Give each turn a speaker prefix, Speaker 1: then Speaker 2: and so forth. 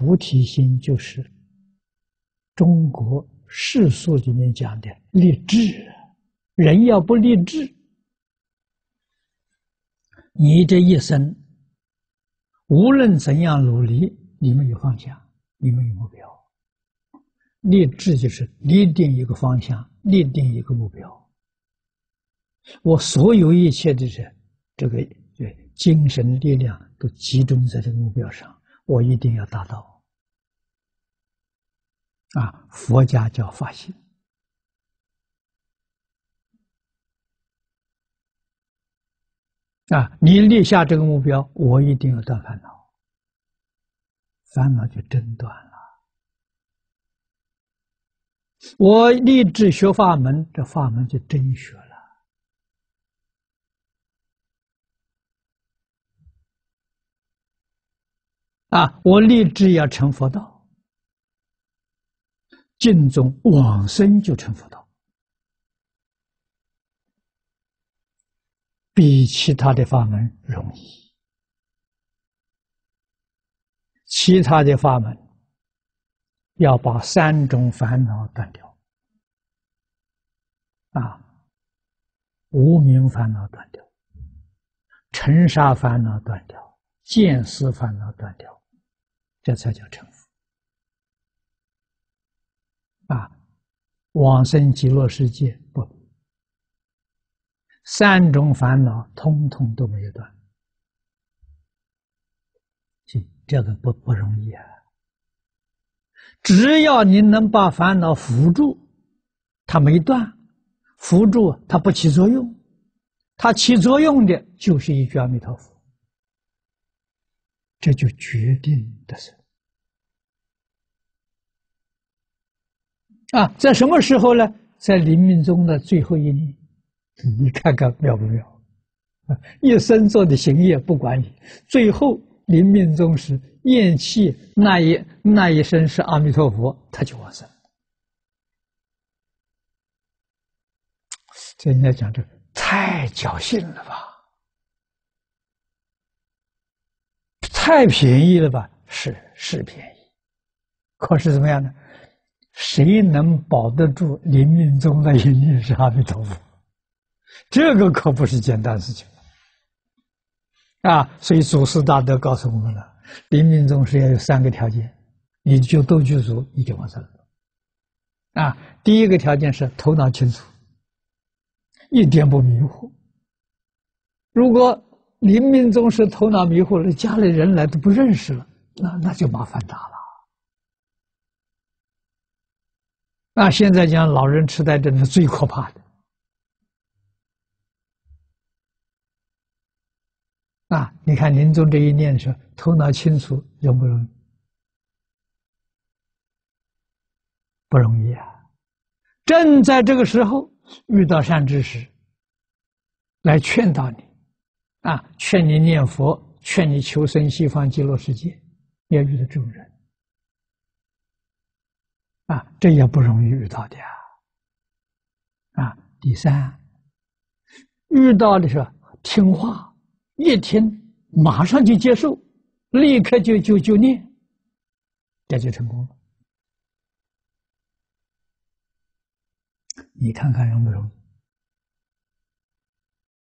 Speaker 1: 菩提心就是中国世俗里面讲的立志。人要不立志，你这一生无论怎样努力，你没有方向，你没有目标。立志就是立定一个方向，立定一个目标。我所有一切的这个精神力量都集中在这个目标上，我一定要达到。佛家叫发心。你立下这个目标，我一定要断烦恼，烦恼就真断了。我立志学法门，这法门就真学了。我立志要成佛道，尽忠往生就成佛道。比其他的法门容易，其他的法门要把3种烦恼断掉，无明烦恼断掉，尘沙烦恼断掉，见思烦恼断掉，这才叫成佛。往生极乐世界不，3种烦恼通通都没有断，这个不容易啊！只要你能把烦恼扶住，它没断，扶住它不起作用，它起作用的就是一句阿弥陀佛，这就决定的是。在什么时候呢？在临命终的最后一念。你看看妙不妙？一生做的行业不管你，最后临命终时咽气那一声是阿弥陀佛，他就往生。这人家讲这太侥幸了吧，太便宜了吧？是便宜，可是怎么样呢？谁能保得住临命终的一念是阿弥陀佛？这个可不是简单事情所以祖师大德告诉我们了，临命终是要有3个条件，你就都具足，你就往生了。第一个条件是头脑清楚，一点不迷糊。如果临命终是头脑迷糊了，家里人来都不认识了，那就麻烦大了。现在讲老人痴呆症是最可怕的。你看临终这一念的时候，头脑清楚容不容易？不容易啊！正在这个时候遇到善知识来劝导你，劝你念佛，劝你求生西方极乐世界，要遇到这种人，这也不容易遇到的第3，遇到的时候听话。一听马上就接受，立刻就念，这就成功了。你看看容不容易？